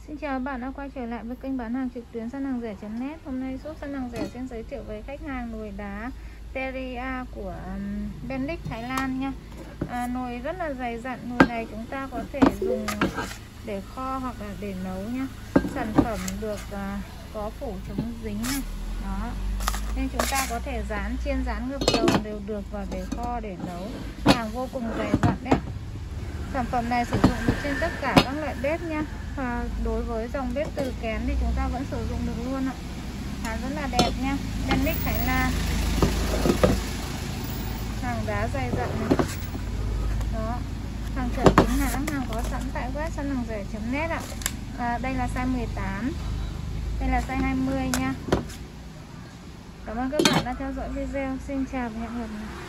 Xin chào các bạn đã quay trở lại với kênh bán hàng trực tuyến săn hàng rẻ.net. Hôm nay shop săn hàng rẻ xin giới thiệu với khách hàng nồi đá Teria của Bendic Thái Lan nha. Nồi rất là dày dặn, nồi này chúng ta có thể dùng để kho hoặc là để nấu nha. Sản phẩm được có phủ chống dính này. Đó. Nên chúng ta có thể rán, chiên, rán ngược dầu đều được, và để kho để nấu. Hàng vô cùng dày dặn đấy. Sản phẩm này sử dụng được trên tất cả các loại bếp nha. Và đối với dòng bếp từ kén thì chúng ta vẫn sử dụng được luôn ạ. Hàng rất là đẹp nha. Bendic Thái Lan. Hàng đá dày dặn này. Đó. Hàng chuẩn chính hãng, hàng có sẵn tại web săn hàng rẻ.net ạ. Đây là size 18. Đây là size 20 nha. Cảm ơn các bạn đã theo dõi video. Xin chào và hẹn gặp lại.